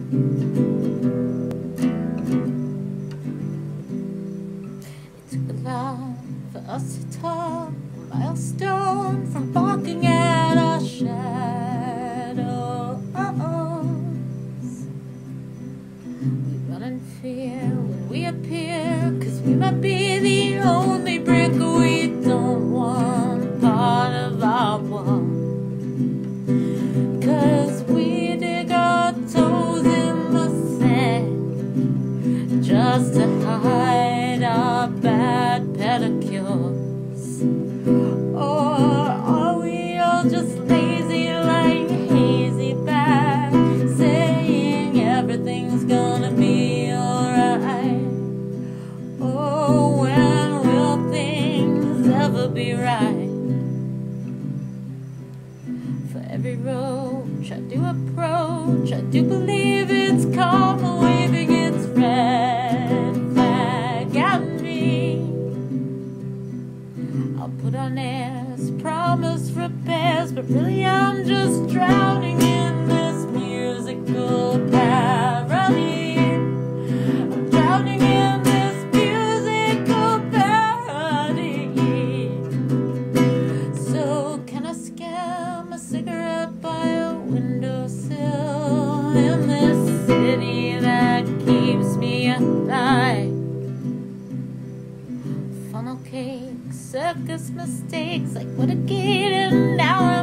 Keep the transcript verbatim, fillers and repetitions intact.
It took a lot for us to talk, a milestone from barking at our shadows. We run in fear when we appear, 'cause we might be the only brick we don't want part of our wall. 'Cause we dig our toes in the sand just to hide our bad pedicures. Or are we all just lazy like hazy back, saying everything's gonna be alright? Oh, when will things ever be right? For every roach I do approach, I do believe it's karma waving its red flag at me. I'll put on airs, promise repairs, but really I'm just drowning in this musical parody. I'm drowning in this musical parody. So can I scam a cigarette by a windowsill in this city that keeps me alive? Funnel cakes, circus mistakes, like what a gate, and now